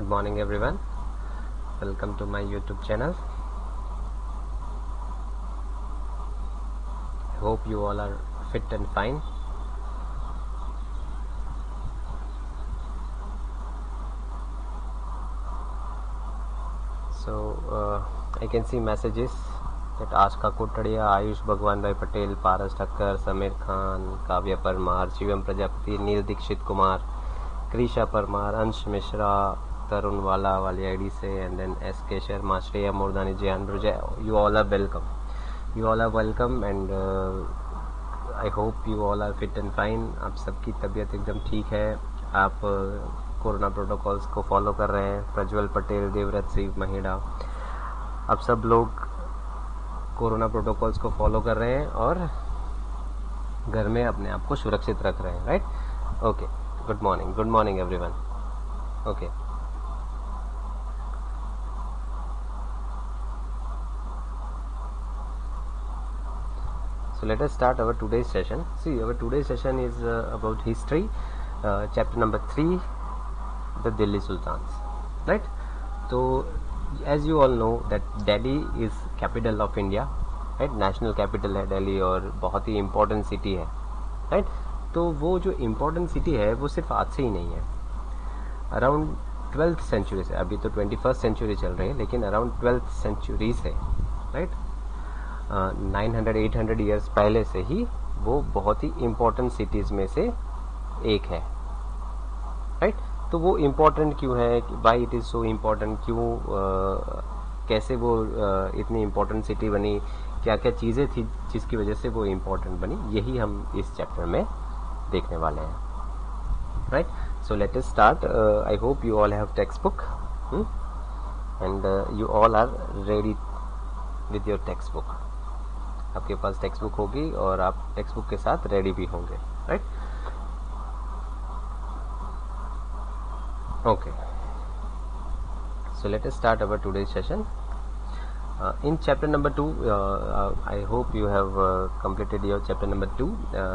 Good morning everyone. Welcome to my YouTube channel. I hope you all are fit and fine. So I can see messages that Ashka Kotadia, Ayush Bhagwan Bhai Patel, Paras Thakkar, Samir Khan, Kavya Parmar, Shivam Prajapati, Neil Dikshit Kumar, Krisha Parmar, Ansh Mishra, Tarun Wala wali ID से, and then SK Sharma, Shreya Murdani, Jehan Bruja. You all are welcome. You all are welcome and I hope you all are fit and fine. आप सबकी तबीयत एकदम ठीक है. आप corona protocols को follow कर रहे हैं. प्रज्वल पटेल, देवव्रत सिंह महिड़ा, आप सब लोग कोरोना प्रोटोकॉल्स को फॉलो कर रहे हैं और घर में अपने आप को सुरक्षित रख रहे हैं, right? Okay, good morning everyone. Okay, so let us start our today's session. See, our today's session is about history, chapter number 3, the Delhi Sultans, right? So as you all know that Delhi is capital of India, right? National capital है Delhi और बहुत ही important city है, right? तो वो जो important city है वो सिर्फ आज से ही नहीं है. अराउंड 12th सेंचुरी से, अभी तो 21st सेंचुरी चल रही है लेकिन अराउंड 12th सेंचुरी से, राइट, 900-800 ईयर्स पहले से ही वो बहुत ही इम्पोर्टेंट सिटीज़ में से एक है, राइट? तो वो इम्पोर्टेंट क्यों है, why it is so important, क्यों कैसे वो इतनी इम्पोर्टेंट सिटी बनी, क्या क्या चीज़ें थी जिसकी वजह से वो इम्पोर्टेंट बनी, यही हम इस चैप्टर में देखने वाले हैं, right? So let us start. I hope you all have text book and you all are ready with your text book. आपके पास टेक्स्ट बुक होगी और आप टेक्स्ट बुक के साथ रेडी भी होंगे, right? Okay, so let us start our today's session. In chapter number 2, I hope you have completed your chapter number 2.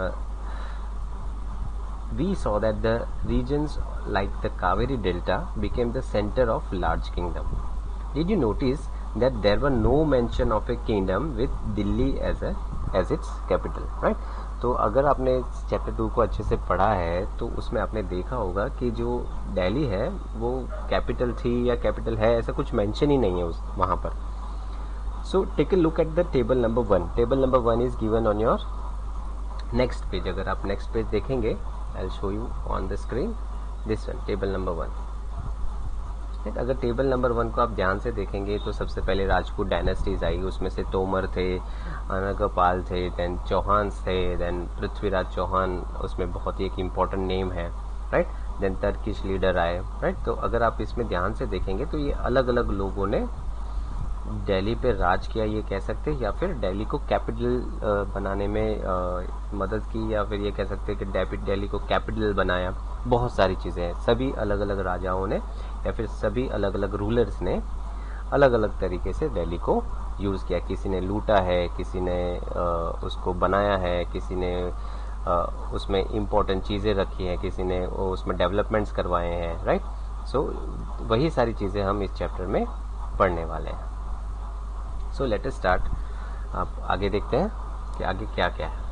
We saw that the regions like the Kaveri Delta became the center of large kingdom. Did you notice that there were no mention of a kingdom with Delhi as its capital, right? तो अगर आपने chapter 2 को अच्छे से पढ़ा है तो उसमें आपने देखा होगा कि जो दिल्ली है वो कैपिटल थी या कैपिटल है, ऐसा कुछ मेंशन ही नहीं है उस वहाँ पर. So take a look at the table number 1. Table number 1 is given on your next page. अगर आप नेक्स्ट पेज देखेंगे, I will show you on the screen this one, table number 1. अगर टेबल नंबर 1 को आप ध्यान से देखेंगे तो सबसे पहले राजपूत डायनेस्टीज आई. उसमें से तोमर थे, अनंगपाल थे, देन चौहान्स थे, देन पृथ्वीराज चौहान उसमें बहुत ही एक इम्पॉर्टेंट नेम है, राइट? देन टर्किश लीडर आए, राइट? तो अगर आप इसमें ध्यान से देखेंगे तो ये अलग अलग लोगों ने दिल्ली पे राज किया, ये कह सकते हैं, या फिर दिल्ली को कैपिटल बनाने में मदद की, या फिर ये कह सकते हैं कि दिल्ली को कैपिटल बनाया. बहुत सारी चीज़ें हैं. सभी अलग अलग राजाओं ने या फिर सभी अलग अलग रूलर्स ने अलग अलग तरीके से दिल्ली को यूज़ किया. किसी ने लूटा है, किसी ने उसको बनाया है, किसी ने उसमें इम्पोर्टेंट चीज़ें रखी हैं, किसी ने उसमें डेवलपमेंट्स करवाए हैं, राइट? सो वही सारी चीज़ें हम इस चैप्टर में पढ़ने वाले हैं. So let us start. आप आगे देखते हैं कि आगे क्या क्या है.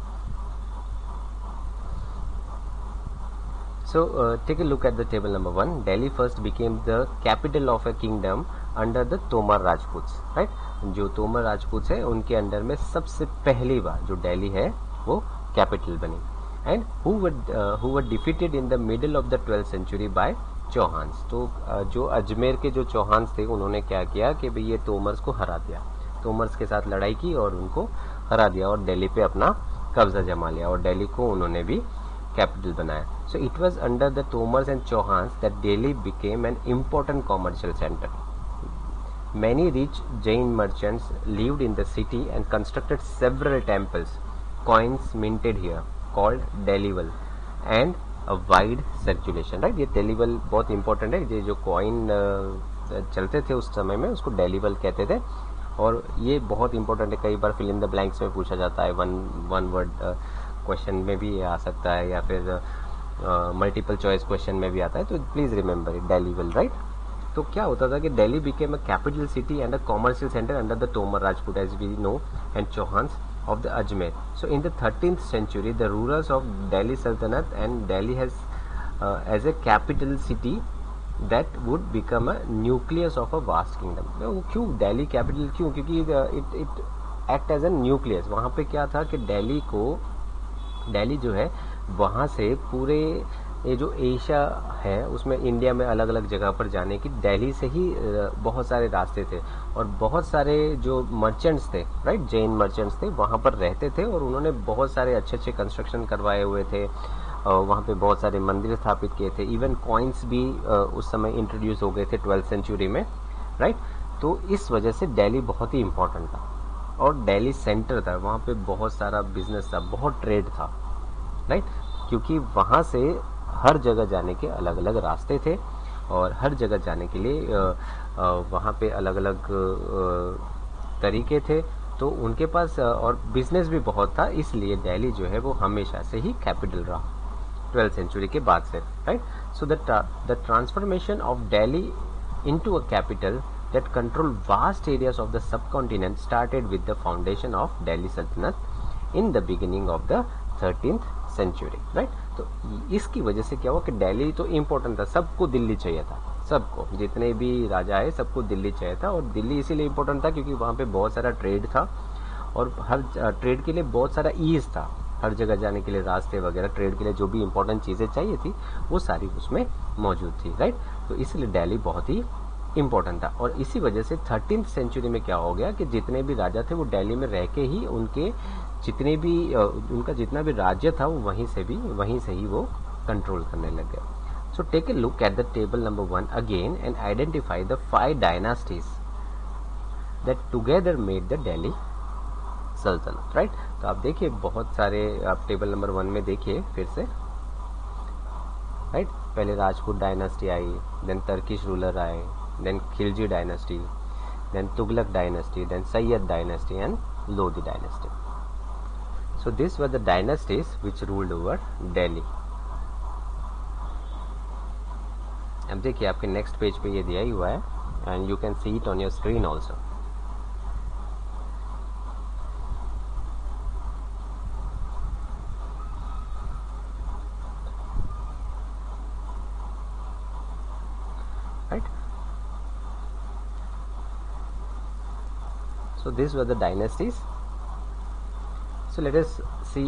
So take a look at the table number 1. Delhi first became the capital of a kingdom under the Tomar Rajputs, right? जो तोमर राजपूत है उनके अंडर में सबसे पहली बार जो दिल्ली है वो कैपिटल बनी. And who were defeated in the middle of the 12th century by Chauhans. तो जो अजमेर के जो चौहान्स थे उन्होंने क्या किया कि भाई ये तोमर्स को हरा दिया, तोमर्स के साथ लड़ाई की और उनको हरा दिया और दिल्ली पे अपना कब्जा जमा लिया और दिल्ली को उन्होंने भी कैपिटल बनाया. So it was under the Tomars and Chauhans that Delhi became an important commercial center. Many rich Jain merchants lived in the city and constructed several temples. Coins minted here called Delhival and a wide circulation, right? ये Delhival बहुत important है. ये जो coin चलते थे उस समय में उसको Delhival कहते थे और ये बहुत इंपॉर्टेंट है. कई बार फिल इन द ब्लैंक्स में पूछा जाता है, वन वर्ड क्वेश्चन में भी आ सकता है या फिर मल्टीपल चॉइस क्वेश्चन में भी आता है. तो please remember it, Dehliwal, right? तो क्या होता था कि Delhi became a capital city and a commercial centre under the Tomar Rajput as we know and Chauhans of the Ajmer. So in the 13th century, the rulers of Delhi Sultanate and Delhi has as a capital city that would become a nucleus of a vast kingdom. क्यों Delhi capital क्यों? क्योंकि it act as a nucleus. वहाँ पे क्या था कि दिल्ली जो है वहाँ से पूरे ये जो एशिया है उसमें इंडिया में अलग अलग जगह पर जाने की दिल्ली से ही बहुत सारे रास्ते थे और बहुत सारे जो मर्चेंट्स थे, राइट, जैन मर्चेंट्स थे, वहाँ पर रहते थे और उन्होंने बहुत सारे अच्छे अच्छे कंस्ट्रक्शन करवाए हुए थे। वहाँ पे बहुत सारे मंदिर स्थापित किए थे। इवन कॉइन्स भी उस समय इंट्रोड्यूस हो गए थे 12th सेंचुरी में, राइट। तो इस वजह से दिल्ली बहुत ही इंपॉर्टेंट था और दिल्ली सेंटर था। वहाँ पे बहुत सारा बिजनेस था, बहुत ट्रेड था, राइट, क्योंकि वहाँ से हर जगह जाने के अलग अलग रास्ते थे और हर जगह जाने के लिए वहाँ पे अलग अलग तरीके थे। तो उनके पास और बिजनेस भी बहुत था, इसलिए दिल्ली जो है वो हमेशा से ही कैपिटल रहा 12th सेंचुरी के बाद से, right. So the transformation of Delhi into a capital that control vast areas of the subcontinent started with the foundation of Delhi Sultanate in the beginning of the 13th century, right? तो इसकी वजह से क्या हुआ कि दिल्ली तो इम्पोर्टेंट था, सबको दिल्ली चाहिए था, सबको, जितने भी राजा है सबको दिल्ली चाहिए था। और दिल्ली इसीलिए इम्पोर्टेंट था क्योंकि वहाँ पे बहुत सारा ट्रेड था और हर ट्रेड के लिए बहुत सारा ईज था, हर जगह जाने के लिए रास्ते वगैरह, ट्रेड के लिए जो भी इंपॉर्टेंट चीज़ें चाहिए थी वो सारी उसमें मौजूद थी, राइट। तो इसलिए दिल्ली बहुत ही इम्पोर्टेंट था। और इसी वजह से 13th सेंचुरी में क्या हो गया कि जितने भी राजा थे वो दिल्ली में रह के ही उनके जितने भी उनका जितना भी राज्य था वो वहीं से ही वो कंट्रोल करने लग गए। So take a look at the table number 1 again and identify the 5 dynasties that together made the Delhi sultanate, right. तो आप देखिए बहुत सारे, आप टेबल नंबर 1 में देखिए फिर से, राइट। पहले राजपूत डायनास्टी आई, देन टर्किश रूलर आए, then Khilji dynasty, then Tughlaq dynasty, then Sayyid dynasty and Lodi dynasty. So these were the dynasties which ruled over Delhi. अब देखिए आपके नेक्स्ट पेज पे ये दिया ही हुआ है and you can see it on your screen also. Right? So these were the dynasties. So let us see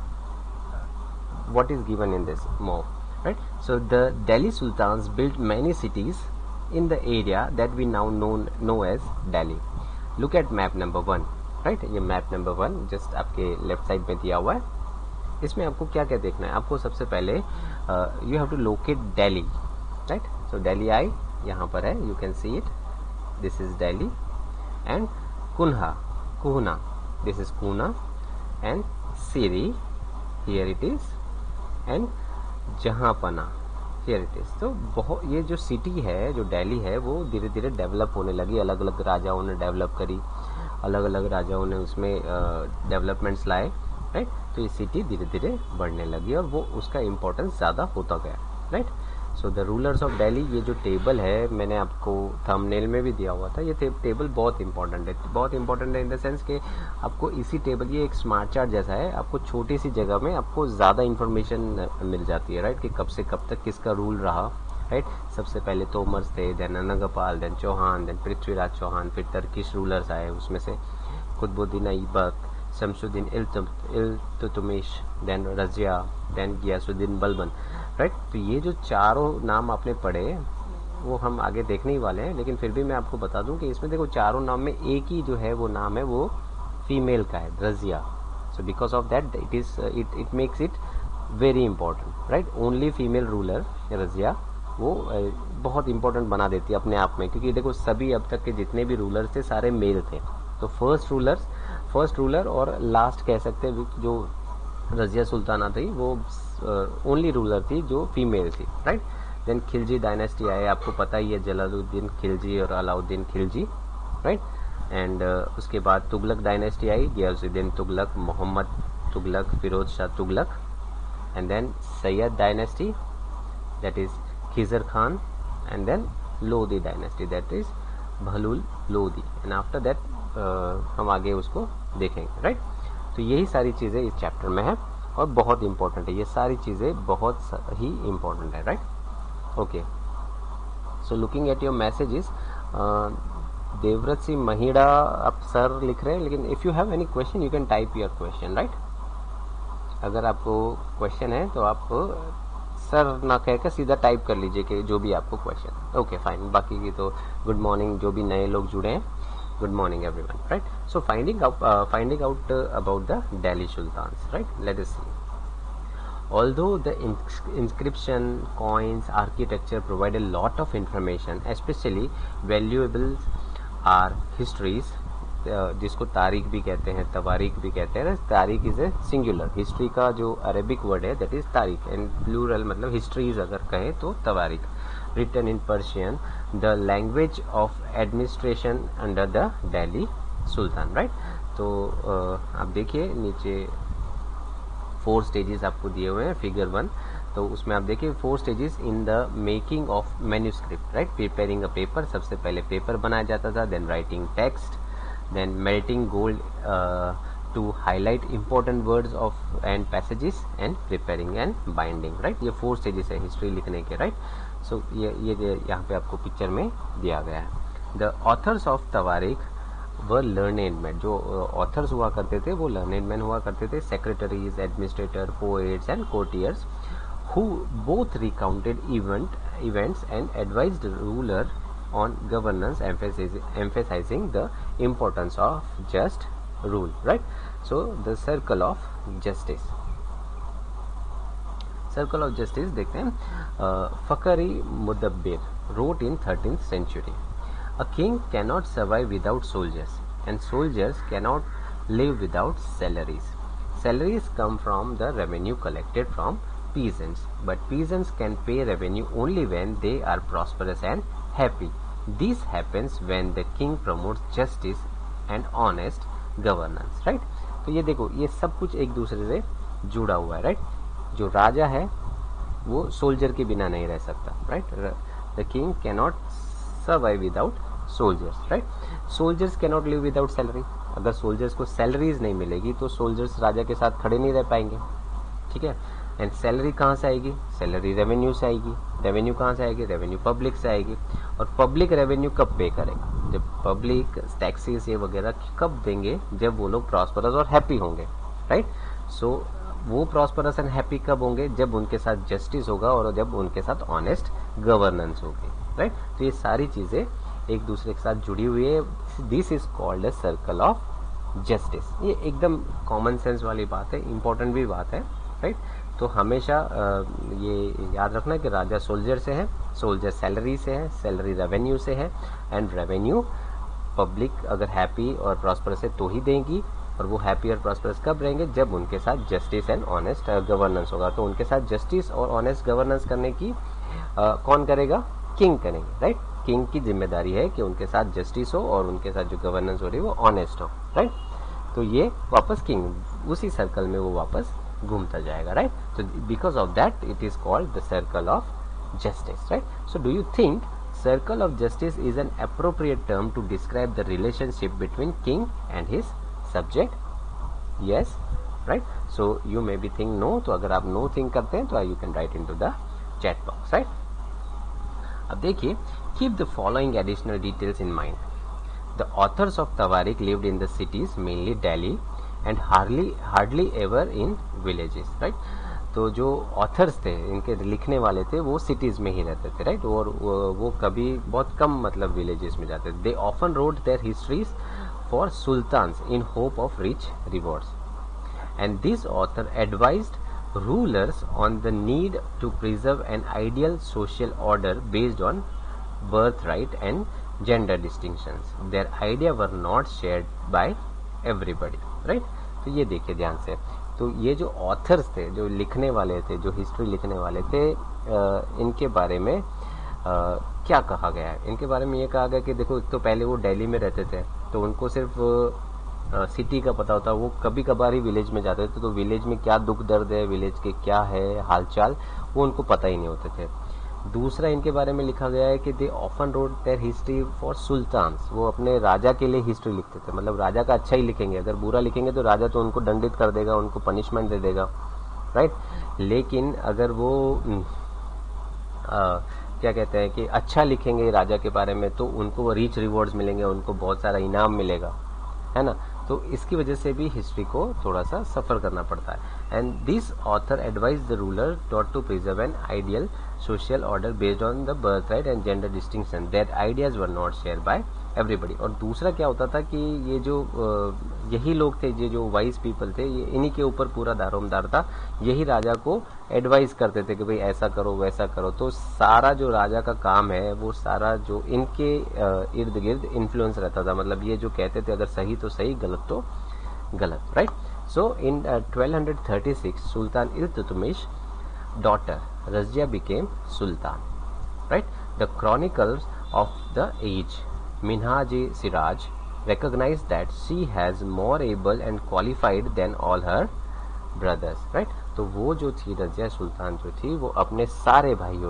what is given in this more, right. So the Delhi Sultans built many cities in the area that we now know as Delhi. Look at map number 1, right. ये map number 1 just आपके left side में दिया हुआ है। इसमें आपको क्या क्या देखना है, आपको सबसे पहले you have to locate Delhi, right. So Delhi आई यहाँ पर है, you can see it, this is Delhi, and Kuhna, this is Kuna, and Siri, here it is, and Jahanpana, here it is. तो बहुत ये जो सिटी है, जो दिल्ली है, वो धीरे धीरे डेवलप होने लगी, अलग अलग राजाओं ने डेवलप करी, अलग अलग राजाओं ने उसमें डेवलपमेंट्स लाए, राइट। तो ये सिटी धीरे धीरे बढ़ने लगी और वो उसका इम्पोर्टेंस ज़्यादा होता गया, right. So the rulers of Delhi, ये जो टेबल है मैंने आपको थंबनेल में भी दिया हुआ था, ये टेबल बहुत इंपॉर्टेंट है, बहुत इंपॉर्टेंट है इन द सेंस कि आपको इसी टेबल, ये एक स्मार्ट चार्ट जैसा है, आपको छोटी सी जगह में आपको ज़्यादा इन्फॉर्मेशन मिल जाती है, राइट, कि कब से कब तक किसका रूल रहा, राइट। सबसे पहले तोमर्स थे, then Anangpal, then Chauhan, then Prithviraj Chauhan, फिर टर्किश रूलर्स आए, उसमें से Qutbuddin Aibak, Shamsuddin Iltutmish, then Razia, then Ghiyasuddin Balban, right. तो ये जो चारों नाम आपने पढ़े वो हम आगे देखने ही वाले हैं, लेकिन फिर भी मैं आपको बता दूं कि इसमें देखो चारों नाम में एक ही जो है वो नाम है वो फीमेल का है, Razia. So because of that it makes it very important, right. Only female ruler Razia वो बहुत इंपॉर्टेंट बना देती है अपने आप में, क्योंकि देखो सभी अब तक के जितने भी रूलर्स थे सारे मेल थे। तो फर्स्ट रूलर और लास्ट कह सकते हैं जो रजिया सुल्ताना थी वो ओनली रूलर थी जो फीमेल थी, राइट। देन खिलजी डायनेस्टी आए, आपको पता ही है, जलालुद्दीन खिलजी और अलाउद्दीन खिलजी, राइट। एंड उसके बाद तुगलक डायनेस्टी आई, Ghiyasuddin Tughlaq, Mohammad Tughlaq, Firoz Shah Tughlaq, and then Sayyid dynasty, that is Khizr Khan, and then Lodi dynasty, that is Bahlul Lodi, and after that हम आगे उसको देखेंगे, राइट। तो यही सारी चीजें इस चैप्टर में है और बहुत इंपॉर्टेंट है, ये सारी चीजें बहुत ही इंपॉर्टेंट है, right. Okay, so looking at your messages, Devvrat Singh Mahida आप सर लिख रहे हैं, लेकिन if you have any question you can type your question, right. अगर आपको क्वेश्चन है तो आप सर ना कहकर सीधा टाइप कर लीजिए कि जो भी आपको क्वेश्चन। ओके फाइन, बाकी की तो गुड मॉर्निंग, जो भी नए लोग जुड़े हैं, good morning everyone, right. So finding out about the Delhi sultans, right, let us see. Although the inscription, coins, architecture provide a lot of information, especially valuable are histories, जिसको तारीख भी कहते हैं, तवारीख भी कहते हैं। तारीख इज ए सिंगुलर, हिस्ट्री का जो अरेबिक वर्ड है that is tarikh, and plural मतलब हिस्ट्रीज अगर कहें तो tawarikh. Written in Persian, the language of administration under the Delhi sultan, right. तो आप देखिए नीचे 4 स्टेजेस आपको दिए हुए हैं, फिगर 1। तो उसमें आप देखिए 4 stages in the making of manuscript, right. Preparing a paper, सबसे पहले पेपर बनाया जाता था, then writing text, then melting gold to highlight important words of and passages, and preparing and binding, right. ये 4 स्टेजेस है हिस्ट्री लिखने के, right. सो ये यहाँ पे आपको पिक्चर में दिया गया है। The authors of tawarikh were learned man, जो ऑथर्स हुआ करते थे वो लर्नेड मैन हुआ करते थे, secretaries, administrator, poets and courtiers, who both recounted events and advised ruler on governance, emphasizing the importance of just rule, right. So the circle of justice, देखते हैं। Fakhri मुदब्बिर wrote in 13th century, a king cannot survive without soldiers, and soldiers cannot live without salaries. Salaries come from the revenue collected from peasants, but peasants can pay revenue only when they are prosperous and happy. This happens when the king promotes justice and honest governance, right. तो ये देखो, ये सब कुछ एक दूसरे से जुड़ा हुआ है, राइट। जो राजा है वो सोल्जर के बिना नहीं रह सकता, right. The king cannot survive without soldiers, right. Soldiers cannot live without salary, अगर सोल्जर्स को सैलरीज नहीं मिलेगी तो सोल्जर्स राजा के साथ खड़े नहीं रह पाएंगे, ठीक है। एंड सैलरी कहाँ से आएगी? सैलरी रेवेन्यू से आएगी। रेवेन्यू कहाँ से आएगी? रेवेन्यू पब्लिक से आएगी। और पब्लिक रेवेन्यू कब पे करेगा? जब पब्लिक टैक्सेस ये वगैरह कब देंगे? जब वो लोग प्रॉस्परस और हैप्पी होंगे, राइट। सो वो प्रॉस्परस एंड हैप्पी कब होंगे? जब उनके साथ जस्टिस होगा और जब उनके साथ ऑनेस्ट गवर्नेंस होगी, राइट। तो ये सारी चीजें एक दूसरे के साथ जुड़ी हुई है। This is called a circle of justice. ये एकदम कॉमन सेंस वाली बात है, इंपॉर्टेंट भी बात है, राइट। तो हमेशा ये याद रखना कि राजा सोल्जर से है, सोल्जर सैलरी से है, सैलरी रेवेन्यू से है, एंड रेवेन्यू पब्लिक अगर हैप्पी और प्रॉस्परस है तो ही देंगी। और वो हैप्पी और प्रॉस्परस कब रहेंगे? जब उनके साथ जस्टिस एंड ऑनेस्ट गवर्नेंस होगा। तो उनके साथ जस्टिस और ऑनेस्ट गवर्नेंस करने की कौन करेगा? किंग करेंगे, राइट। किंग की जिम्मेदारी है कि उनके साथ जस्टिस हो और उनके साथ जो गवर्नेंस हो रही है वो ऑनेस्ट हो, राइट। तो ये वापस किंग उसी सर्कल में वो वापस घूमता जाएगा, राइट। तो because of that it is called the circle of justice, right. So do you think circle of justice is an appropriate term to describe the relationship between king and his subject? Yes, right. So you maybe think no. तो अगर आप no think करते हैं तो you can write into the chat box, right. अब देखिए, keep the following additional details in mind. The authors of Tawarik lived in the cities, mainly Delhi, and hardly ever in villages, right. तो जो authors थे, इनके लिखने वाले थे, वो सिटीज में ही रहते थे, राइट. और वो कभी बहुत कम मतलब विलेजेस में जाते थे. They often wrote their histories for sultans in hope of rich rewards. And this author advised rulers on the need to preserve an ideal social order based on birth right and gender distinctions. Their idea were not shared by everybody, right. तो ये देखिए ध्यान से. तो ये जो authors थे, जो लिखने वाले थे, जो हिस्ट्री लिखने वाले थे, इनके बारे में क्या कहा गया है? इनके बारे में ये कहा गया कि देखो, एक तो पहले वो दिल्ली में रहते थे, तो उनको सिर्फ सिटी का पता होता. वो कभी कभार ही विलेज में जाते थे, तो विलेज में क्या दुख दर्द है, विलेज के क्या है हालचाल, वो उनको पता ही नहीं होते थे. दूसरा इनके बारे में लिखा गया है कि they often wrote their history for sultans, वो अपने राजा के लिए हिस्ट्री लिखते थे, मतलब राजा का अच्छा ही लिखेंगे, अगर बुरा लिखेंगे तो राजा तो उनको दंडित कर देगा, उनको पनिशमेंट दे देगा, राइट। लेकिन अगर वो क्या कहते हैं कि अच्छा लिखेंगे राजा के बारे में तो उनको वो रिच रिवॉर्ड्स मिलेंगे, उनको बहुत सारा इनाम मिलेगा, है ना। तो इसकी वजह से भी हिस्ट्री को थोड़ा सा सफर करना पड़ता है। And this author advise the ruler not to preserve an ideal social order based on the birth right and gender distinction that ideas were not share by everybody. और दूसरा क्या होता था कि ये जो यही लोग थे, ये जो वाइज पीपल थे, ये इन्हीं के ऊपर पूरा दारोमदार था, यही राजा को एडवाइस करते थे कि भाई ऐसा करो वैसा करो। तो सारा जो राजा का काम है वो सारा जो इनके इर्द गिर्द इन्फ्लुएंस रहता था, मतलब ये जो कहते थे अगर सही तो सही, गलत तो गलत, right. So in 1236 Sultan Iltutmish daughter Razia became Sultan, right? The chronicles of the age Minhaj-e-Siraj recognized that she has more able and qualified than all her brothers, right? तो वो जो थी रजिया सुल्तान जो थी वो अपने सारे भाइयों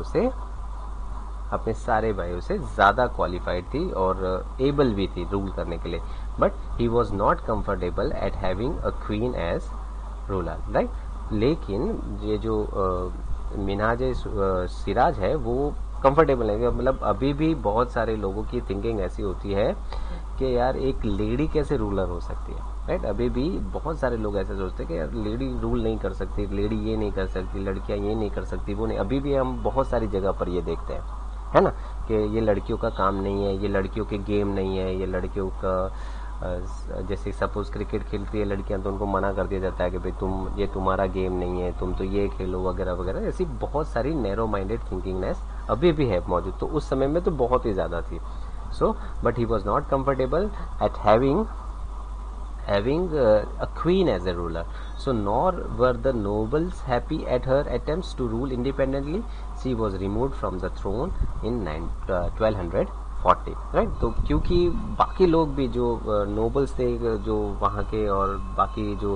से ज़्यादा क्वालिफाइड थी और एबल भी थी रूल करने के लिए, but he was not comfortable at having a queen as ruler, right. लेकिन ये जो मिन्हाज सिराज है वो कंफर्टेबल है, मतलब अभी भी बहुत सारे लोगों की थिंकिंग ऐसी होती है कि यार एक लेडी कैसे रूलर हो सकती है, राइट। अभी भी बहुत सारे लोग ऐसे सोचते हैं कि यार लेडी रूल नहीं कर सकती, लेडी ये नहीं कर सकती, लड़कियां ये नहीं कर सकती, वो नहीं। अभी भी हम बहुत सारी जगह पर ये देखते हैं, है ना, कि ये लड़कियों का काम नहीं है, ये लड़कियों के गेम नहीं है, ये लड़कियों का जैसे सपोज क्रिकेट खेलती है लड़कियां तो उनको मना कर दिया जाता है कि भाई तुम ये तुम्हारा गेम नहीं है, तुम तो ये खेलो वगैरह वगैरह। ऐसी बहुत सारी नैरो माइंडेड थिंकिंगनेस अभी भी है मौजूद, तो उस समय में तो बहुत ही ज्यादा थी। So but he was not comfortable at having a queen as a ruler, so nor were the nobles happy at her attempts to rule independently. She was removed from the throne in 1240, right. तो क्योंकि बाकी लोग भी जो nobles थे जो वहाँ के और बाकी जो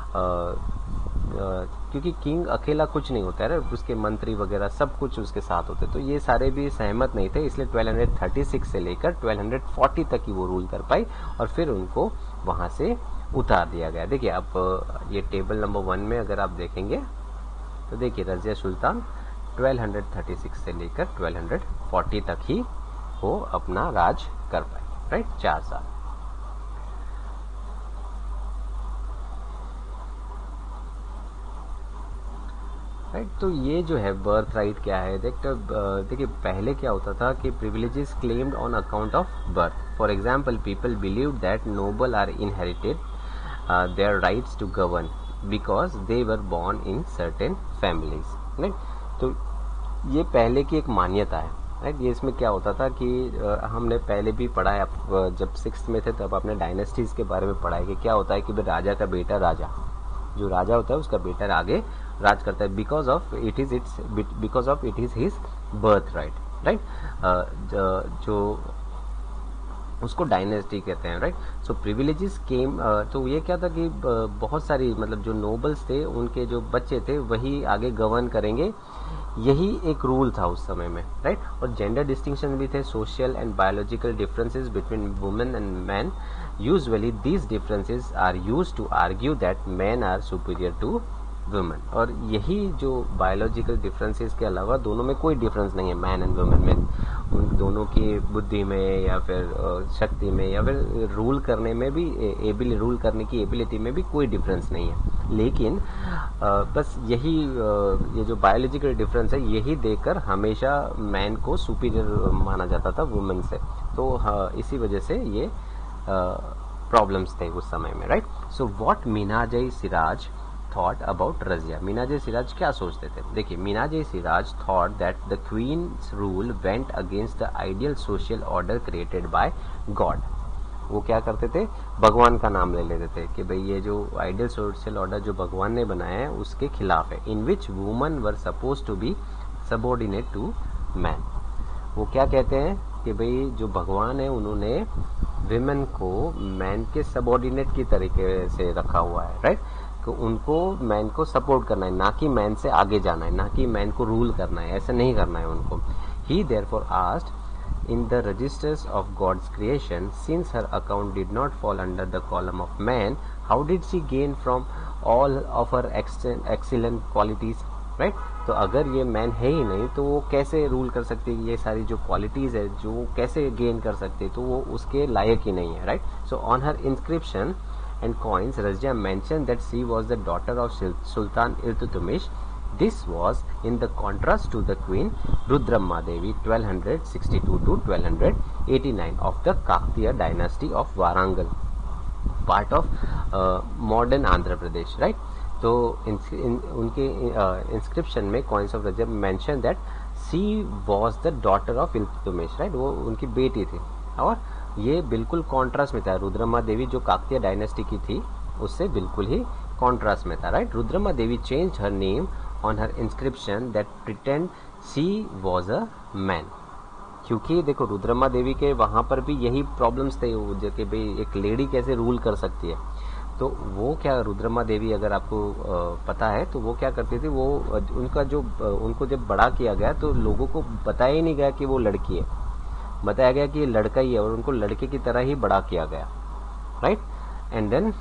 क्योंकि किंग अकेला कुछ नहीं होता है, उसके मंत्री वगैरह सब कुछ उसके साथ होते, तो ये सारे भी सहमत नहीं थे, इसलिए 1236 से लेकर 1240 तक ही वो रूल कर पाई और फिर उनको वहां से उतार दिया गया। देखिए आप ये टेबल नंबर 1 में अगर आप देखेंगे तो देखिए रजिया सुल्तान 1236 से लेकर 1240 तक ही वो अपना राज कर पाए, राइट, 4 साल। राइट, तो ये जो है बर्थ राइट क्या है, देखिए पहले क्या होता था कि privileges claimed on account of birth. For example people believe that noble are inherited their rights to govern because they were born in certain families, right. तो ये पहले की एक मान्यता है, राइट। ये इसमें क्या होता था कि हमने पहले भी पढ़ा है, आप जब 6th में थे तब आपने डायनेस्टीज के बारे में पढ़ा है कि क्या होता है कि राजा का बेटा जो राजा होता है उसका बेटा आगे राज करता है because of it is his birth right, right. जो उसको डायनेस्टी कहते हैं, राइट। सो प्रिविलेजेस केम, तो ये क्या था कि बहुत सारी मतलब जो नोबल्स थे उनके जो बच्चे थे वही आगे गवर्न करेंगे, यही एक रूल था उस समय में, राइट। और जेंडर डिस्टिंक्शन भी थे, social and biological differences between women and man. Usually these differences are used to argue that man are superior to women. और यही जो बायोलॉजिकल डिफरेंसेस के अलावा दोनों में कोई डिफरेंस नहीं है, मैन एंड वुमेन में, उन दोनों की बुद्धि में या फिर शक्ति में या फिर रूल करने में भी रूल करने की एबिलिटी में भी कोई डिफरेंस नहीं है। लेकिन बस यही ये जो बायोलॉजिकल डिफरेंस है यही देखकर हमेशा मैन को सुपीरियर माना जाता था वुमेन से, तो इसी वजह से ये प्रॉब्लम्स थे उस समय में, right. So what Minhaj-e-Siraj thought about Razia, Minhaj-e-Siraj क्या सोचते थे। देखिए Minhaj-e-Siraj thought that the queen's rule went against the ideal social order created by God. वो क्या करते थे, भगवान का नाम ले लेते थे कि भाई ये जो आइडियल सोशल ऑर्डर जो भगवान ने बनाया है उसके खिलाफ है, in which woman were suppose to be subordinate to man. वो क्या कहते हैं कि भाई जो भगवान है उन्होंने विमेन को मैन के सबॉर्डिनेट की तरीके से रखा हुआ है, राइट। तो उनको मैन को सपोर्ट करना है, ना कि मैन से आगे जाना है, ना कि मैन को रूल करना है, ऐसा नहीं करना है उनको. He therefore asked in the registers of God's creation, since her account did not fall under the column of man, how did she gain from all of her excellent qualities, right? तो अगर ये man है ही नहीं तो वो कैसे rule कर सकती है, ये सारी जो क्वालिटीज है जो कैसे गेन कर सकती है, तो वो उसके लायक ही नहीं है, right? So on her inscription and coins, Razia mentioned that she was the daughter of Sultan Iltutmish. This was in the contrast to the Queen Rudramma Devi 1262 to 1289 of the Kaktiya dynasty of Warangal, part of modern Andhra Pradesh, right? तो उनके inscription में coins of Razia mention that she was the daughter of Iltutmish, right? वो उनकी बेटी थी, और ये बिल्कुल कॉन्ट्रास्ट में था. रुद्रमा देवी जो काकतीय डायनेस्टी की थी उससे बिल्कुल ही कॉन्ट्रास्ट में था, right? Rudrama Devi change her name on her inscription that pretend she was a man. क्योंकि देखो रुद्रमा देवी के वहां पर भी यही प्रॉब्लम्स थे, जो कि भाई एक लेडी कैसे रूल कर सकती है. तो वो क्या, रुद्रमा देवी अगर आपको पता है तो वो क्या करती थी, वो उनका जो उनको जब बड़ा किया गया तो लोगों को बताया ही नहीं गया कि वो लड़की है, बताया गया कि ये लड़का ही है और उनको लड़के की तरह ही बड़ा किया गया, right? And then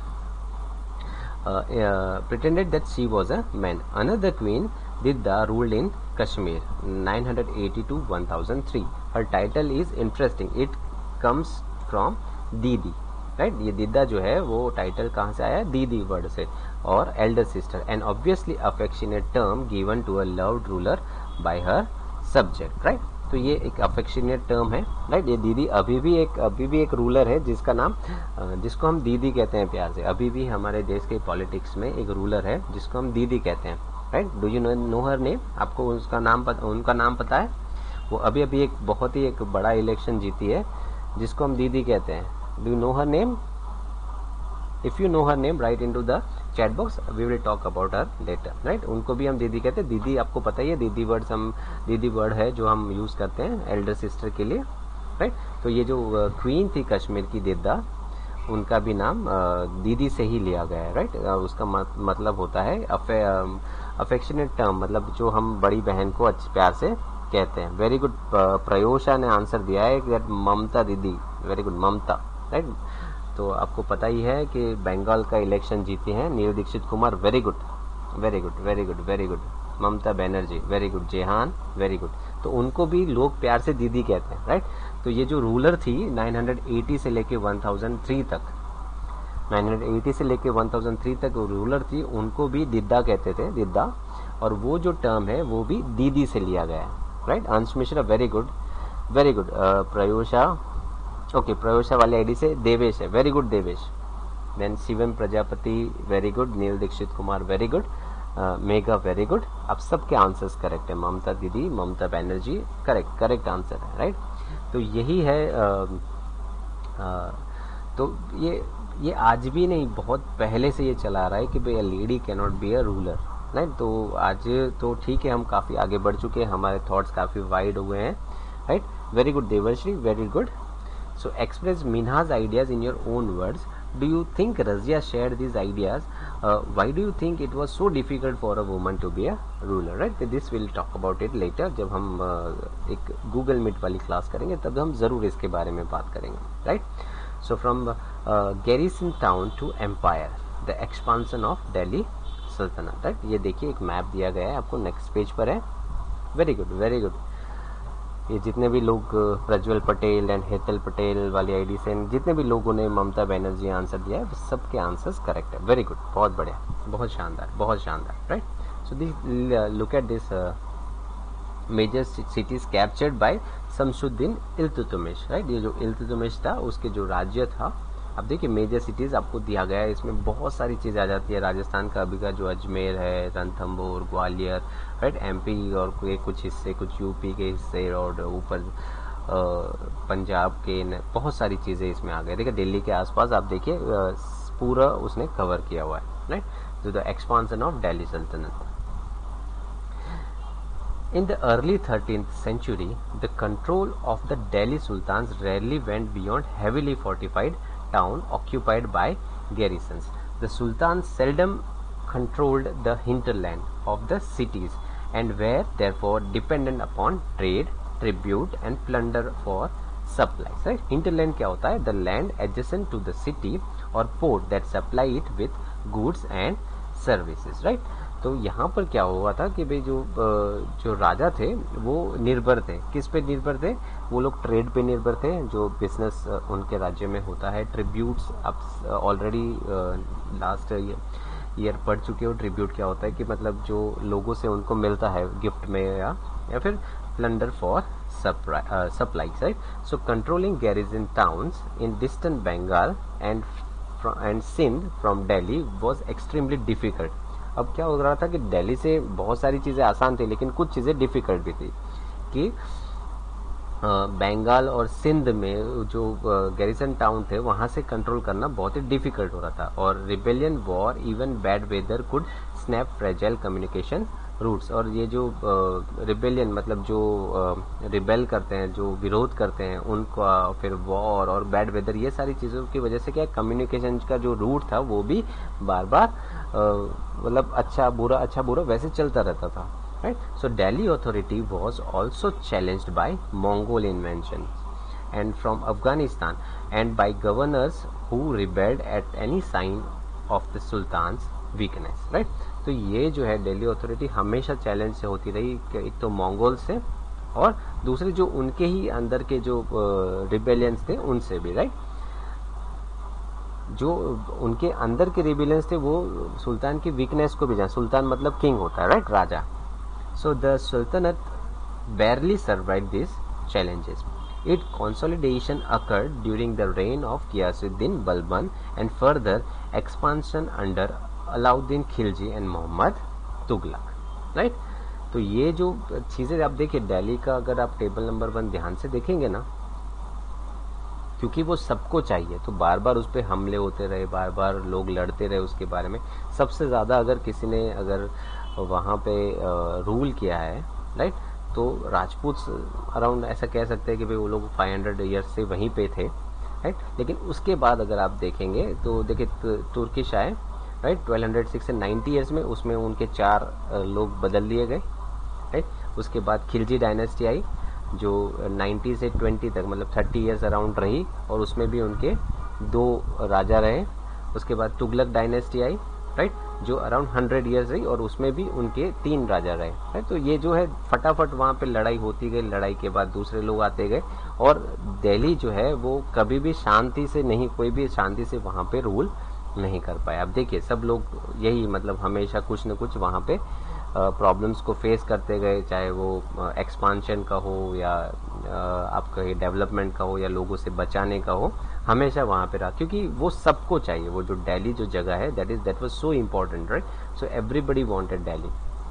pretended that she was a man. Another queen, Didda, ruled in Kashmir 980 to 1003. Her title is interesting. It comes from Didi, right? ये दिद्दा जो है वो टाइटल कहाँ से आया? दीदी वर्ड से, और elder sister, and obviously affectionate term given to a loved ruler by her subject, right? तो ये एक अफेक्शनेट टर्म है, राइट? ये दीदी अभी भी एक रूलर है जिसका नाम, जिसको हम दीदी कहते हैं प्यार से. अभी भी हमारे देश के पॉलिटिक्स में एक रूलर है जिसको हम दीदी कहते हैं, right? Do you know her name? आपको उनका नाम पता है? वो अभी एक बहुत ही एक बड़ा इलेक्शन जीती है जिसको हम दीदी कहते हैं. Do you know her name? If you know her name, write into the chat box. We will talk about her later, right? उनको भी हम दीदी कहते हैं. दीदी आपको पता ही है, दीदी वर्ड है जो हम यूज करते हैं एल्डर सिस्टर के लिए, राइट? तो ये जो क्वीन थी कश्मीर की दिद्दा, उनका भी नाम दीदी से ही लिया गया है, राइट? उसका मतलब होता है अफेक्शनेट टर्म, मतलब जो हम बड़ी बहन को अच्छे प्यार से कहते हैं. Very good. प्रयोशा ने आंसर दिया है that Mamata Didi. Very good, Mamata, right? तो आपको पता ही है कि बंगाल का इलेक्शन जीते हैं Neel Dikshit Kumar. Very good, very good, very good, very good. Mamata Banerjee, very good. Jehan, very good. तो उनको भी लोग प्यार से दीदी कहते हैं, राइट? तो ये जो रूलर थी 980 से लेके 1003 तक, 980 से लेके 1003 तक रूलर थी, उनको भी दिद्दा कहते थे, दिद्दा. और वो जो टर्म है वो भी दीदी से लिया गया है, right? Ansh Mishra, very good, very good. Prayosha, okay, Prayosha वाले आईडी से देवेश है. Very good Devesh. Then Shivam Prajapati, very good. Neel Dikshit Kumar, very good. Megha, very good. आप सबके आंसर्स करेक्ट है. ममता दीदी, ममता बनर्जी, करेक्ट आंसर है, राइट? तो यही है. तो ये आज भी नहीं, बहुत पहले से ये चला आ रहा है कि भाई lady can not be a ruler, right? तो आज तो ठीक है, हम काफी आगे बढ़ चुके हैं, हमारे थॉट्स काफी वाइड हुए हैं, right? Very good Devarshri, very good. So express Minha's ideas in your own words. Do you think Razia shared these ideas? Why do you think it was so difficult for a woman to be a ruler? Right? This we'll talk about it later. जब हम एक Google Meet वाली class करेंगे तब हम जरूर इसके बारे में बात करेंगे, right? So from Garrison town to empire, the expansion of Delhi Sultanate. Right? ये देखिए एक मैप दिया गया है आपको, नेक्स्ट पेज पर है. Very good, very good. ये जितने भी लोग प्रज्वल पटेल एंड हेतल पटेल वाली आईडी से जितने भी लोगों ने ममता बनर्जी आंसर दिया है, सबके आंसर्स करेक्ट है. वेरी गुड, बहुत बढ़िया, बहुत शानदार, बहुत शानदार, right? So this look at this major cities captured by Shamsuddin Iltutmish, right? ये जो इल्तुतमिश था उसके जो राज्य था, अब देखिए मेजर सिटीज आपको दिया गया है, इसमें बहुत सारी चीज़ आ जाती है. राजस्थान का अभी का जो अजमेर है, रणथंभौर, ग्वालियर, राइट? एमपी और कुछ हिस्से, कुछ यूपी के हिस्से, और ऊपर पंजाब के, बहुत सारी चीज़ें इसमें आ गई. देखिए दिल्ली के आसपास आप देखिए पूरा उसने कवर किया हुआ है, राइट? तो द एक्सपांशन ऑफ दिल्ली सल्तनत. In the early 13th century, the control of the Delhi Sultans rarely went beyond heavily fortified town occupied by garrisons. The sultan seldom controlled the hinterland of the cities and were therefore dependent upon trade, tribute and plunder for supplies. Right? Hinterland क्या होता है? The land adjacent to the city or port that supply it with goods and services. Right? तो यहाँ पर क्या हुआ था कि भाई जो राजा थे वो निर्भर थे, किस पे निर्भर थे? वो लोग ट्रेड पे निर्भर थे, जो बिजनेस उनके राज्य में होता है। ट्रिब्यूट्स आप ऑलरेडी लास्ट ईयर पढ़ चुके हो। ट्रिब्यूट क्या होता है कि मतलब जो लोगों से उनको मिलता है गिफ्ट में या फिर plunder for supplies, right? So controlling garrison towns in distant Bengal and Sindh from Delhi was extremely difficult. अब क्या हो रहा था कि दिल्ली से बहुत सारी चीज़ें आसान थी लेकिन कुछ चीज़ें डिफ़िकल्ट भी थी कि बंगाल और सिंध में जो गैरिसन टाउन थे वहाँ से कंट्रोल करना बहुत ही डिफ़िकल्ट हो रहा था। और rebellion war even bad weather could snap fragile communication routes. और ये जो रिबेलियन मतलब जो रिबेल करते हैं, जो विरोध करते हैं, उनका फिर वॉर और बैड वेदर, ये सारी चीज़ों की वजह से क्या कम्युनिकेशन का जो रूट था वो भी बार बार मतलब अच्छा बुरा वैसे चलता रहता था। Right? So Delhi authority was also challenged by Mongol invention and from Afghanistan and by governors who rebelled at any sign of the Sultan's weakness. Right? तो ये जो है दिल्ली अथॉरिटी हमेशा चैलेंज से होती रही कि एक तो मंगोल से और दूसरे जो उनके ही अंदर के जो रिबेलियंस थे उनसे भी। राइट? जो उनके अंदर के रिबेलियंस थे वो सुल्तान की वीकनेस को भी जान। सुल्तान मतलब किंग होता है, राइट? राजा। So the sultanate barely survived these challenges. Its consolidation occurred during the reign of Ghiyasuddin Balban and further expansion under Alauddin Khilji and Muhammad Tughlaq. Right? तो ये जो चीज़ें आप देखिए दिल्ली का, अगर आप टेबल नंबर 1 ध्यान से देखेंगे ना, क्योंकि वो सबको चाहिए तो बार बार उस पर हमले होते रहे, बार बार लोग लड़ते रहे उसके बारे में। सबसे ज़्यादा अगर किसी ने अगर वहाँ पे रूल किया है, राइट, तो राजपूत अराउंड ऐसा कह सकते हैं कि भाई वो लोग 500 ईयर्स से वहीं पे थे। राइट? लेकिन उसके बाद अगर आप देखेंगे तो देखिए तुर्किश आए, राइट, 1206 से 90 ईयर्स में, उसमें उनके 4 लोग बदल दिए गए। राइट? उसके बाद खिलजी डायनेस्टी आई जो 90 से 20 तक मतलब 30 ईयर्स अराउंड रही और उसमें भी उनके 2 राजा रहे। उसके बाद तुगलक डायनेस्टी आई, राइट, जो अराउंड 100 ईयर्स रही और उसमें भी उनके 3 राजा रहे। राइट? तो ये जो है फटाफट वहाँ पे लड़ाई होती गई, लड़ाई के बाद दूसरे लोग आते गए और दिल्ली जो है वो कभी भी शांति से नहीं, कोई भी शांति से वहाँ पे रूल नहीं कर पाया। अब देखिए सब लोग यही मतलब हमेशा कुछ न कुछ वहाँ पे प्रॉब्लम्स को फेस करते गए, चाहे वो एक्सपांशन का हो या आपका डेवलपमेंट का हो या लोगों से बचाने का हो, हमेशा वहाँ पे रहा क्योंकि वो सबको चाहिए। वो जो दिल्ली जो जगह है that was so important. Right? So everybody wanted Delhi.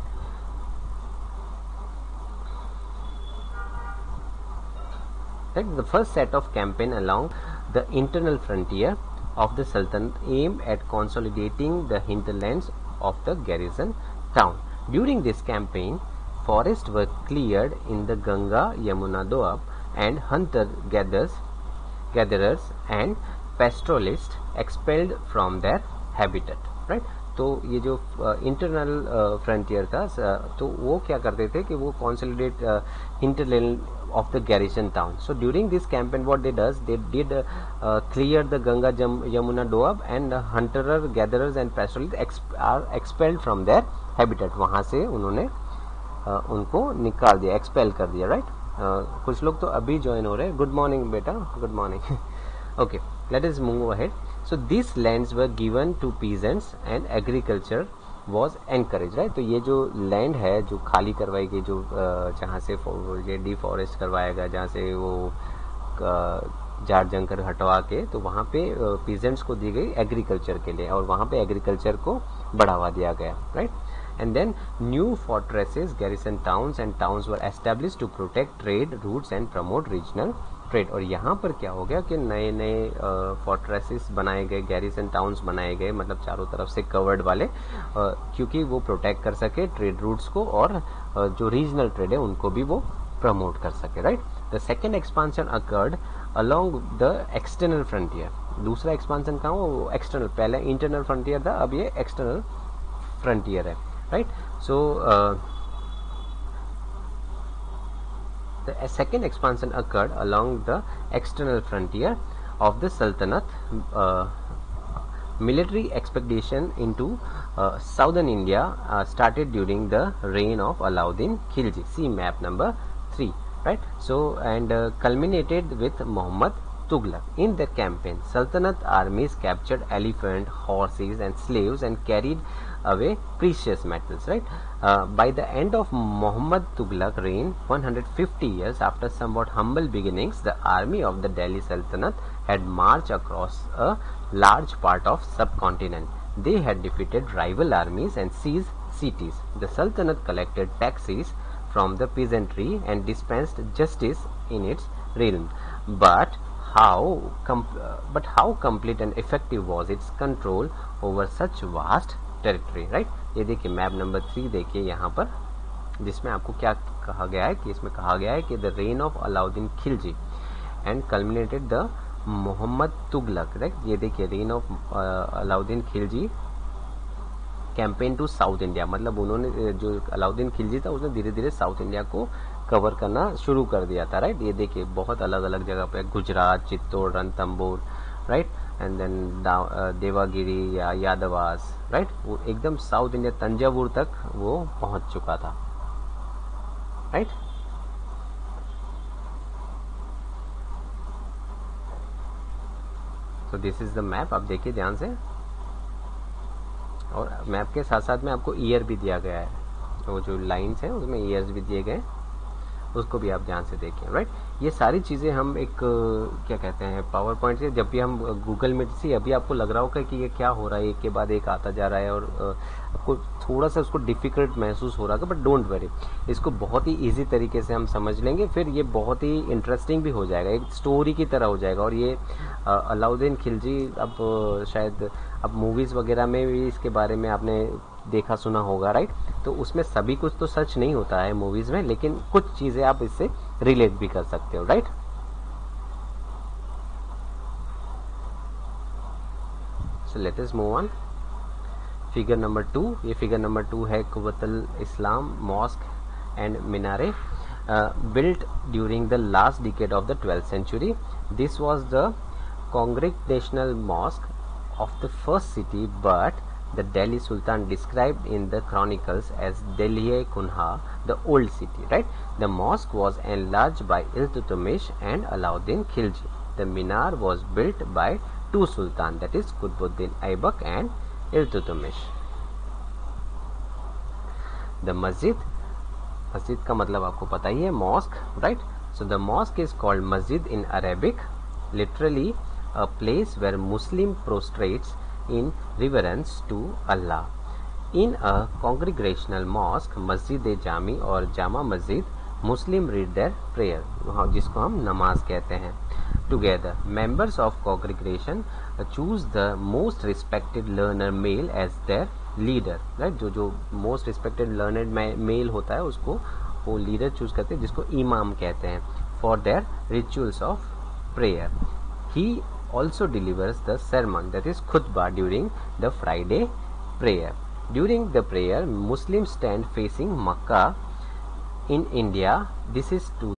Right? The first set of campaign along the internal frontier of the Sultanate aimed at consolidating the hinterlands of the garrison town. During this campaign, forests were cleared in the Ganga, Yamuna Doab, and hunter-gatherers and pastoralists expelled from their habitat. Right? तो ये जो internal frontier था तो वो क्या करते थे कि वो consolidate hinterland of the garrison town. So during this campaign what they did clear the Ganga, Yamuna, Doab and hunter gatherers and pastoralists are expelled from their habitat. वहाँ से उन्होंने उनको निकाल दिया, एक्सपेल कर दिया। राइट? कुछ लोग तो अभी ज्वाइन हो रहे हैं। गुड मॉर्निंग बेटा, good morning. Okay, let us move ahead. So these lands were given to peasants and agriculture was encourage. Right? तो ये जो लैंड है जो खाली करवाई गई, जो जहाँ से ये डिफॉरेस्ट करवाया गया, जहाँ से वो झाड़ जंगल हटवा के, तो वहाँ पे पीजेंट्स को दी गई एग्रीकल्चर के लिए और वहाँ पे एग्रीकल्चर को बढ़ावा दिया गया। Right? And then new fortresses, garrison towns and towns were established to protect trade routes and promote regional trade. और यहाँ पर क्या हो गया कि नए नए फोर्ट्रेसेस बनाए गए, गैरिसन टाउन्स बनाए गए, मतलब चारों तरफ से कवर्ड वाले, क्योंकि वो प्रोटेक्ट कर सके ट्रेड रूट्स को और जो रीजनल ट्रेड है उनको भी वो प्रमोट कर सके। Right? The second expansion occurred along the external frontier. दूसरा expansion कहाँ हुआ? वो external, पहले internal frontier था, अब ये external frontier है, right? So the second expansion occurred along the external frontier of the Sultanate. Military expedition into southern India started during the reign of Alauddin Khilji. See map number 3, right? So and culminated with Muhammad Tughlaq. In the campaign, Sultanate armies captured elephant, horses and slaves and carried away precious metals, right? By the end of Muhammad Tughlaq reign, 150 years after somewhat humble beginnings, the army of the Delhi Sultanate had marched across a large part of subcontinent. They had defeated rival armies and seized cities. The Sultanate collected taxes from the peasantry and dispensed justice in its realm. But how complete and effective was its control over such vast territory, right? ये देखिए map number 3 देखिए यहाँ पर, जिसमें आपको क्या कहा गया है कि इसमें कहा गया है कि the reign of Alauddin Khilji and culminated the Mohammad Tughlaq, right? ये देखिए reign of Alauddin Khilji campaign to South India, मतलब उन्होंने जो अलाउद्दीन खिलजी था उसने धीरे धीरे साउथ इंडिया को कवर करना शुरू कर दिया था, राइट? ये देखिए बहुत अलग अलग जगह पे, Gujarat, Chittor, Ranthambore, right? And then Devagiri या यादवास, राइट? वो एकदम साउथ इंडिया तंजावुर तक वो पहुंच चुका था, राइट? तो दिस इज द मैप, आप देखिए ध्यान से, और मैप के साथ साथ में आपको ईयर भी दिया गया है, वो जो लाइंस हैं उसमें ईयर्स भी दिए गए, उसको भी आप ध्यान से देखें, राइट? ये सारी चीज़ें हम एक क्या कहते हैं पावर पॉइंट से, जब भी हम गूगल में से, अभी आपको लग रहा होगा कि ये क्या हो रहा है, एक के बाद एक आता जा रहा है और आपको थोड़ा सा उसको डिफिकल्ट महसूस हो रहा है, बट डोंट वरी, इसको बहुत ही इजी तरीके से हम समझ लेंगे, फिर ये बहुत ही इंटरेस्टिंग भी हो जाएगा, एक स्टोरी की तरह हो जाएगा। और ये अलाउद्दीन खिलजी, अब शायद अब मूवीज़ वगैरह में भी इसके बारे में आपने देखा सुना होगा, राइट? तो उसमें सभी कुछ तो सच नहीं होता है मूवीज में, लेकिन कुछ चीजें आप इससे रिलेट भी कर सकते हो, right? So let us move on. Figure number 2, ये फिगर नंबर 2 है कुव्वतुल इस्लाम मॉस्क एंड मीनारे built during the last decade of the 12th century. This was the congregational mosque of the first city, but the Delhi Sultan described in the chronicles as Delhi-e-Kunha, the old city, right? The mosque was enlarged by Iltutmish and Alauddin Khilji. The minar was built by two sultans, that is Qutbuddin Aibak and Iltutmish. The masjid का मतलब आपको पता ही है, mosque, right? So the mosque is called masjid in Arabic, literally a place where Muslim prostrates in reverence to Allah. In a congregational mosque, Masjid Jami और Jama Masjid, Muslim read their prayer, जिसको हम नमाज कहते हैं. Together, members of congregation choose the most respected learner male as their leader, right? जो most respected learned male होता है उसको वो leader choose करते हैं, जिसको इमाम कहते हैं, for their rituals of prayer. He also delivers the sermon, that is khutbah, during the Friday prayer. During the prayer, Muslims stand facing Makkah. In India, this is to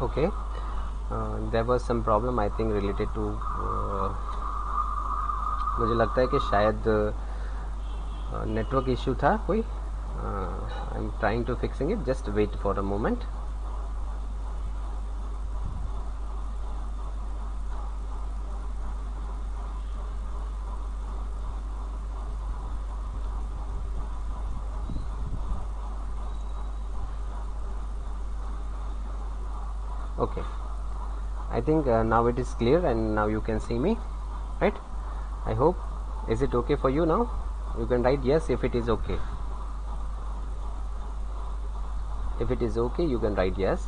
okay, there was some problem I think related to, मुझे लगता है कि शायद network issue था कोई. I am trying to fixing it, just wait for a moment. Okay, I think now it is clear and now you can see me, right? I hope. Is it okay for you now? You can write yes if it is okay. If it is okay, you can write yes.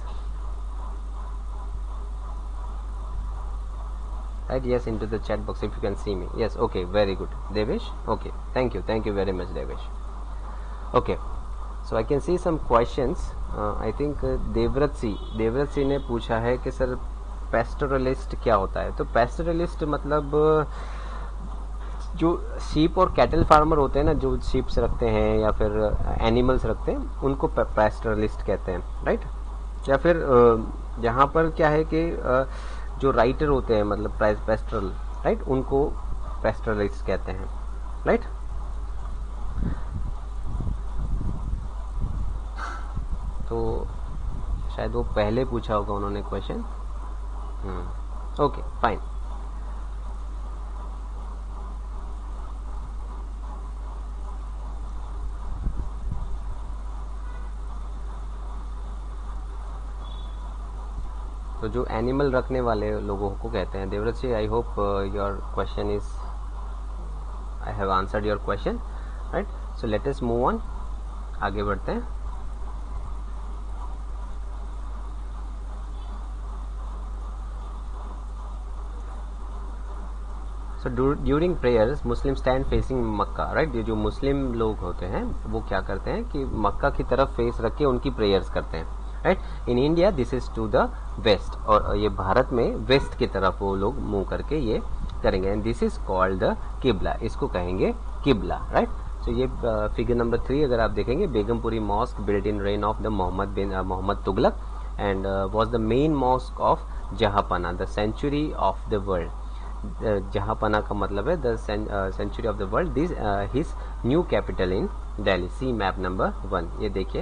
Write yes into the chat box if you can see me. Yes, okay, very good. Devesh, okay, thank you very much, Devesh. Okay, so I can see some questions. I think Devvrat Singh ने पूछा है कि sir pastoralist क्या होता है. तो pastoralist मतलब जो शीप और कैटल फार्मर होते हैं ना, जो शीप्स रखते हैं या फिर एनिमल्स रखते हैं, उनको पेस्टोरलिस्ट कहते हैं, राइट. या फिर यहाँ पर क्या है कि जो राइटर होते हैं मतलब पेस्टोरल, राइट, उनको पेस्टोरलिस्ट कहते हैं, राइट. तो शायद वो पहले पूछा होगा उन्होंने क्वेश्चन. Okay, fine. तो जो एनिमल रखने वाले लोगों को कहते हैं. Devvrat ji, I hope your question is, I have answered your question, right. So let us move on, आगे बढ़ते हैं. During prayers Muslim stand facing Mecca, right. ये जो मुस्लिम लोग होते हैं वो क्या करते हैं कि मक्का की तरफ फेस रख के उनकी प्रेयर्स करते हैं, right. In India this is to the west, और ये भारत में वेस्ट की तरफ वो लोग मुंह करके ये करेंगे. And this is called the qibla, इसको कहेंगे किबला, राइट. तो ये फिगर नंबर 3 अगर आप देखेंगे, Begumpuri mosque built in reign of the Mohammad Tughlaq and was the main mosque of Jahanpanah, the century of the world. Jahanpanah का मतलब है the century of the world. This his new capital in Delhi. See map number 1, ये देखिए,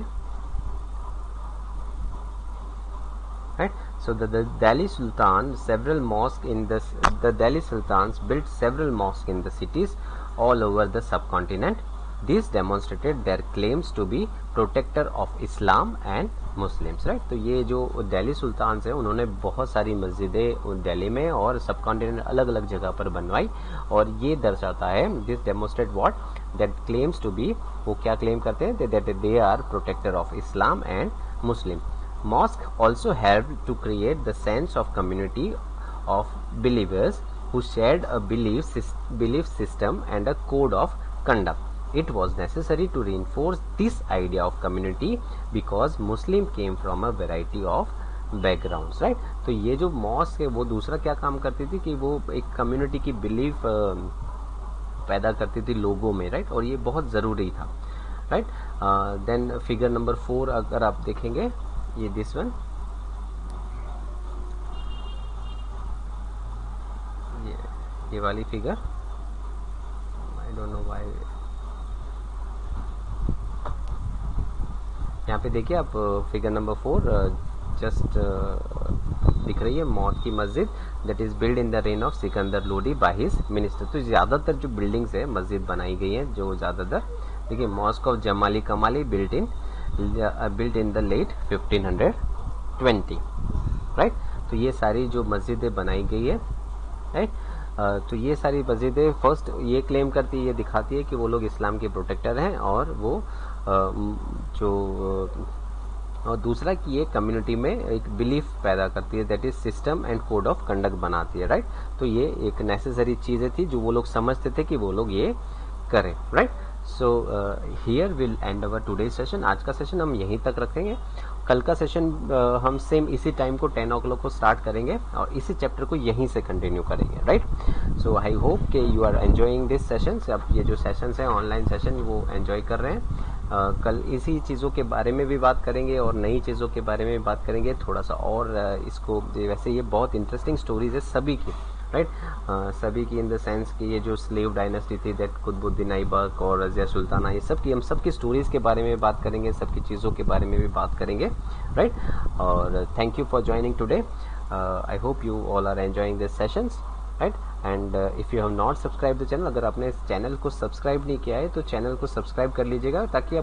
right. So the Delhi Sultan several mosques in the Delhi Sultans built several mosques in the cities all over the subcontinent. This demonstrated their claims to be protector of Islam and Muslims, right. तो ये जो दिल्ली सुल्तान है उन्होंने बहुत सारी मस्जिदें दिल्ली में और सब कॉन्टिनेंट अलग अलग जगह पर बनवाई, और ये दर्शाता है, this demonstrate what, that claims to be, वो क्या क्लेम करते हैं, that they are protector of Islam and Muslim. Mosque also help to create the sense of community of believers who shared a belief system and a code of conduct. It was necessary to reinforce this idea of community because Muslim came from a variety of backgrounds, right. तो ये जो mask है वो दूसरा क्या काम करती थी कि वो एक कम्युनिटी की बिलीफ पैदा करती थी लोगों में, राइट. और ये बहुत ज़रूरी था, राइट. देन फिगर नंबर 4 अगर आप देखेंगे, ये दिस वन, ये वाली figure, I don't know why. यहाँ पे देखिए आप, फिगर नंबर 4 जस्ट दिख रही है, मौत की मस्जिद that is build in the reign of Sikandar Lodi by his minister. तो ज़्यादातर जो बिल्डिंग्स है मस्जिद बनाई गई हैं, जो ज़्यादातर देखिए, mask of Jamali Kamali built in the late 1520, right. तो ये सारी जो मस्जिदें बनाई गई है, राइट. तो ये सारी मस्जिदें फर्स्ट ये क्लेम करती है, ये दिखाती है कि वो लोग इस्लाम के प्रोटेक्टर हैं, और वो और दूसरा कि ये कम्युनिटी में एक बिलीफ पैदा करती है, that is system and code of conduct बनाती है, राइट. तो ये एक नेसेसरी चीजें थी जो वो लोग समझते थे कि वो लोग ये करें, right. So here will and our today session. आज का सेशन हम यहीं तक रखेंगे. कल का सेशन हम सेम इसी टाइम को 10 o'clock को स्टार्ट करेंगे और इसी चैप्टर को यहीं से कंटिन्यू करेंगे, राइट. सो आई होप कि you are enjoying this session. अब ये जो सेशंस हैं ऑनलाइन सेशन वो एंजॉय कर रहे हैं. कल इसी चीज़ों के बारे में भी बात करेंगे और नई चीज़ों के बारे में बात करेंगे थोड़ा सा और इसको। वैसे ये बहुत इंटरेस्टिंग स्टोरीज है सभी की, राइट। सभी की इन द सेंस कि ये जो स्लेव डायनेस्टी थी, दैट कुतुबुद्दीन ऐबक और रज़िया सुल्ताना, ये सब की हम सब की स्टोरीज के बारे में बात करेंगे, सबकी चीज़ों के बारे में भी बात करेंगे, राइट। और thank you for joining today. I hope you all are enjoying this sessions, right. And if you have not subscribe the channel, अगर आपने इस चैनल को सब्सक्राइब नहीं किया है तो चैनल को सब्सक्राइब कर लीजिएगा ताकि